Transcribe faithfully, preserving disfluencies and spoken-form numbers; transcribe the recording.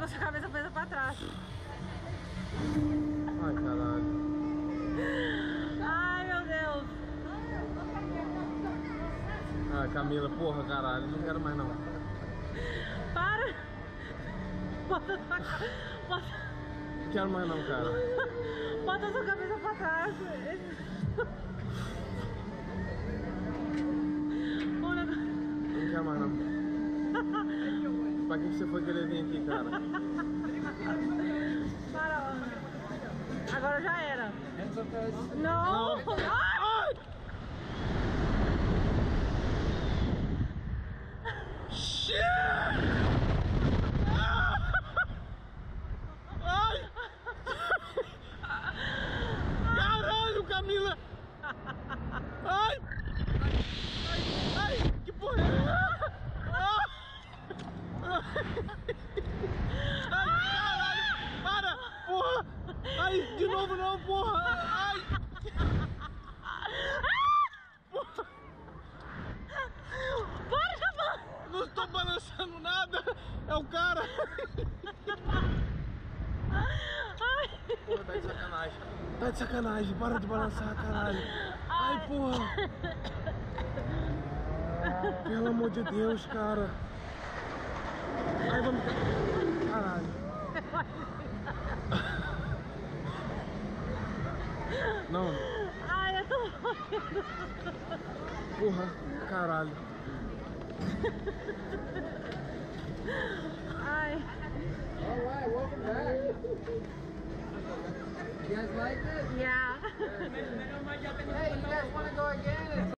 a sua cabeça presa pra trás. Ai, caralho. Ai, meu Deus. Ah, Camila, porra, caralho. Não quero mais, não. Para. Bota sua cabeça. Bota... Não quero mais, não, cara. Bota sua cabeça pra trás. Não quero mais, não. Pra que você foi querer vir aqui, cara? Para. Agora já era. Não. Não. Ai. Shit! Ai! Caralho, Camila! Ai! Ai! Que porra é essa? Ai, caralho! Para! Porra! Ai, de novo não, porra! Ai! Porra! Para, Camila! Não estou balançando nada! É o cara! Ai! Porra, tá de sacanagem! Tá de sacanagem! Para de balançar, caralho! Ai, porra! Pelo amor de Deus, cara! Ai, vamos... Caralho! Não! Ai, eu tô morrendo! Porra! Caralho! Ai! Alright, welcome back. You guys like it? Yeah! Hey, you guys want to go again? It's